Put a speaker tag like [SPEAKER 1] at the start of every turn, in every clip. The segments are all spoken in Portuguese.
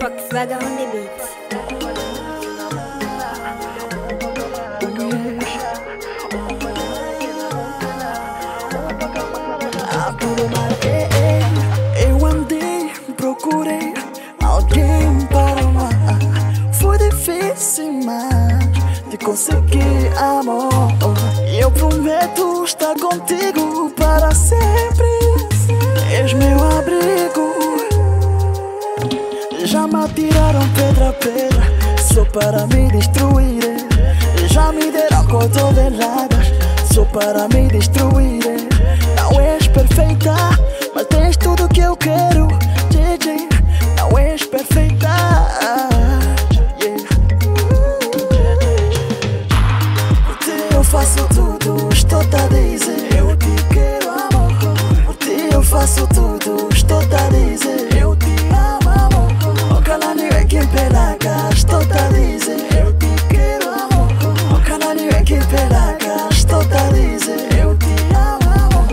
[SPEAKER 1] Swagger on the beat.
[SPEAKER 2] Eu andei, procurei alguém para amar. Foi difícil, mas de conseguir amor. E eu prometo estar contigo para sempre. És meu abrigo. Já me atiraram pedra a pedra só para me destruir. Já me deram cotoveladas só para me destruir. Não és perfeita, mas tens tudo que eu quero. JJ, não és perfeita. Por ti eu faço tudo, estou-te a dizer. Eu te quero, amor. Por ti eu faço tudo, estou-te a dizer. Eu te amo, amor. Ojalá ninguém que pelaga, estou-te a dizer. Eu te quero, amor. Ojalá ninguém que pelaga, estou-te a dizer. Eu te amo, amor.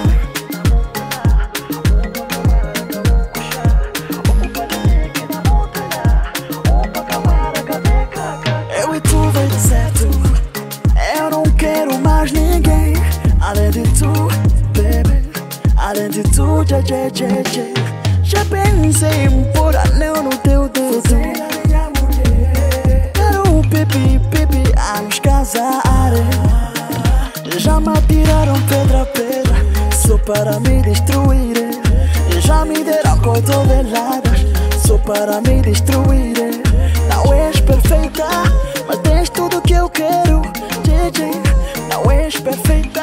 [SPEAKER 2] Eu e tu vai dar certo. Eu não quero mais ninguém além de tu, baby. Além de tu, JJ. Já pensei em pôr anel no teu dedo. Quero pipi a nos casar. Já me atiraram pedra a pedra só para me destruir. Já me deram cotoveladas só para me destruir. Não és perfeita, mas tens tudo que eu quero. JJ, não és perfeita.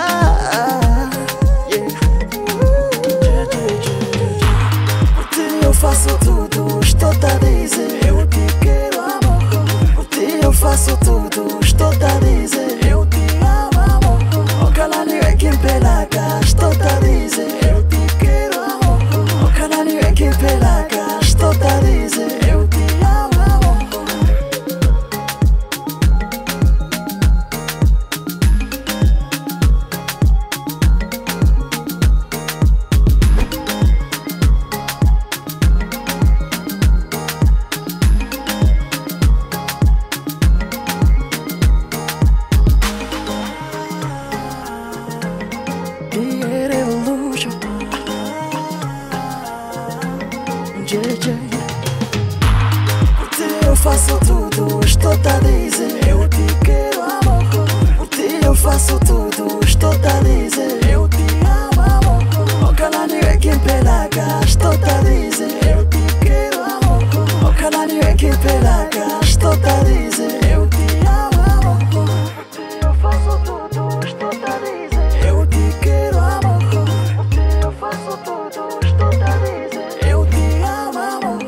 [SPEAKER 2] Por ti eu faço tudo, estou-te a dizer. Eu te quero, amor. Por ti eu faço tudo, estou-te a dizer. Eu te amo, amor. Ojalá ninguém que pelaga, estou-te a dizer. Eu te quero, amor. Ojalá ninguém que pelaga, estou-te a dizer. Eu te amo, amor. The Revolution, JJ. Por ti eu faço tudo, estou-te a dizer. Eu te quero, amor. Por ti eu faço tudo, estou-te a dizer. Eu te amo, amor. Ojalá ninguém que pelaga, estou-te a dizer. Eu te quero, amor. Ojalá ninguém que pelaga, estou-te a dizer. Eu te amo, amor. Por ti eu faço tudo, estou-te a dizer. Eu te quero, amor. Por ti eu faço tudo, estou-te a dizer. Eu te amo, amor.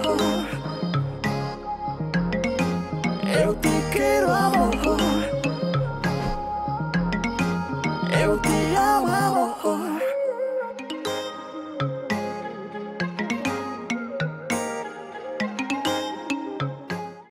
[SPEAKER 2] Eu te quero, amor. Eu te amo, amor.